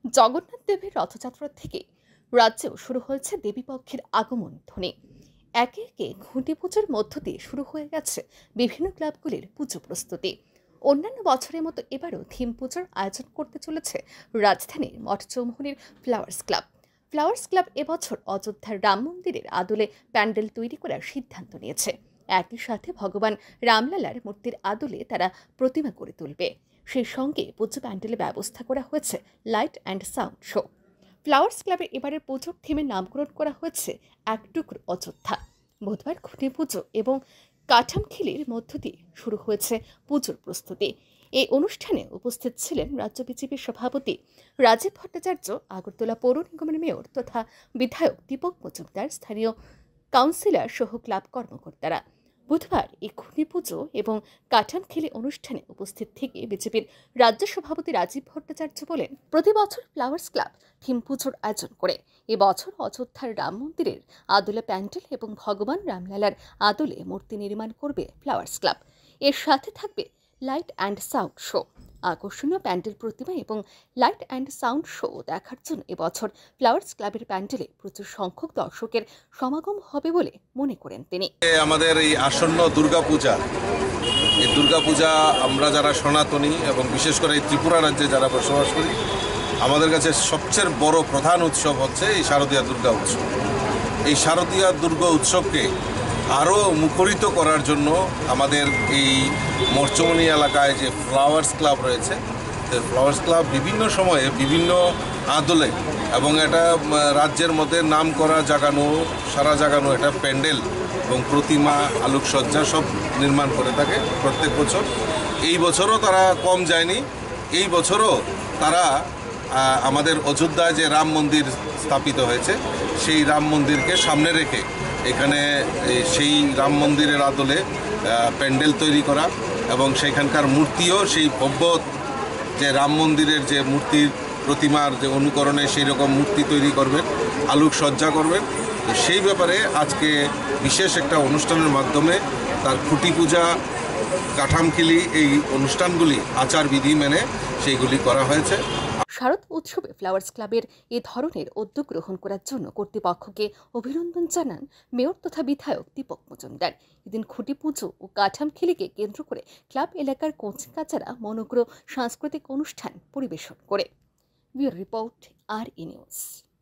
জগন্নাথ দেবের রথযাত্রা থেকে রাজ্যেও শুরু হয়েছে দেবীপক্ষের আগমন ধ্বনি। একে একে খুঁটি পুজোর মধ্য দিয়ে শুরু হয়ে গেছে বিভিন্ন ক্লাবগুলির পুজো প্রস্তুতি। অন্যান্য বছরের মতো এবারও থিম পুজোর আয়োজন করতে চলেছে রাজধানীর মঠচৌমুহনীর ফ্লাওয়ার্স ক্লাব। ফ্লাওয়ার্স ক্লাব এবছর অযোধ্যার রাম মন্দিরের আদলে প্যান্ডেল তৈরি করার সিদ্ধান্ত নিয়েছে। একই সাথে ভগবান রামলালার মূর্তির আদলে তারা প্রতিমা গড়ে তুলবে। সেই সঙ্গে পুজো প্যান্ডেলে ব্যবস্থা করা হয়েছে light and sound show. Flowers ক্লাবের এবারের পুজোর থিমের নামকরণ করা হয়েছে এক টুকরো অযোধ্যা। বুধবার খুঁটি পুজো এবং কাঠামখিলির মধ্য দিয়ে শুরু হয়েছে পুজোর প্রস্তুতি। এই অনুষ্ঠানে উপস্থিত ছিলেন রাজ্য বিজেপির সভাপতি রাজীব ভট্টাচার্য, আগরতলা পৌর নিগমের মেয়র তথা বিধায়ক দীপক মজুমদার, স্থানীয় কাউন্সিলর সহ ক্লাব কর্মকর্তারা। বুধবার এই খুঁটি পুজো এবং কাঠামখিলি অনুষ্ঠানে উপস্থিত থেকে বিজেপির রাজ্য সভাপতি রাজীব ভট্টাচার্য বলেন, প্রতি বছর ফ্লাওয়ার্স ক্লাব থিম পুজোর আয়োজন করে। এবছর অযোধ্যার রাম মন্দিরের আদলে প্যান্ডেল এবং ভগবান রামলালার আদলে মূর্তি নির্মাণ করবে ফ্লাওয়ার্স ক্লাব। এর সাথে থাকবে লাইট অ্যান্ড সাউন্ড শো। আকর্ষণীয় প্যান্ডেল প্রতিমা এবং লাইট অ্যান্ড সাউন্ড শো দেখার জন্য এবছর ফ্লাওয়ার্স ক্লাবের প্যান্ডেলে প্রচুর সংখ্যক দর্শকের সমাগম হবে বলে মনে করেন তিনি। আমাদের এই আসন্ন দুর্গাপূজা, এই দুর্গাপূজা আমরা যারা সনাতনী এবং বিশেষ করে এই ত্রিপুরা রাজ্যে যারা বসবাস করি, আমাদের কাছে সবচেয়ে বড় প্রধান উৎসব হচ্ছে এই শারদীয়া দুর্গা উৎসব। এই শারদীয়া দুর্গা উৎসবকে আরও মুখরিত করার জন্য আমাদের এই মঠচৌমুহনী এলাকায় যে ফ্লাওয়ার্স ক্লাব রয়েছে, ফ্লাওয়ার্স ক্লাব বিভিন্ন সময়ে বিভিন্ন আদলে এবং এটা রাজ্যের মধ্যে নাম করা জাগানো, সারা জাগানো এটা প্যান্ডেল এবং প্রতিমা, আলোকসজ্জা সব নির্মাণ করে থাকে প্রত্যেক বছর। এই বছরও তারা কম যায়নি। এই বছরও তারা আমাদের অযোধ্যায় যে রাম মন্দির স্থাপিত হয়েছে, সেই রাম মন্দিরকে সামনে রেখে এখানে সেই রাম মন্দিরের আদলে প্যান্ডেল তৈরি করা এবং সেখানকার মূর্তিও সেই ভব্য যে রাম মন্দিরের যে মূর্তির প্রতিমার যে অনুকরণে সেই রকম মূর্তি তৈরি করবেন, আলোকসজ্জা করবেন। তো সেই ব্যাপারে আজকে বিশেষ একটা অনুষ্ঠানের মাধ্যমে তার খুঁটি পূজা, কাঠামখিলি এই অনুষ্ঠানগুলি আচারবিধি মেনে সেইগুলি করা হয়েছে। শারদ উৎসবে ফ্লাওয়ার্স ক্লাবের এ ধরনের উদ্যোগ গ্রহণ করার জন্য কর্তৃপক্ষকে অভিনন্দন জানান মেয়র তথা বিধায়ক দীপক মজুমদার। এদিন খুঁটি পুজো ও কাঠামখিলিকে কেন্দ্র করে ক্লাব এলাকার কচিকাচারা মনোগ্র সাংস্কৃতিক অনুষ্ঠান পরিবেশন করে। Bureau report, RE news.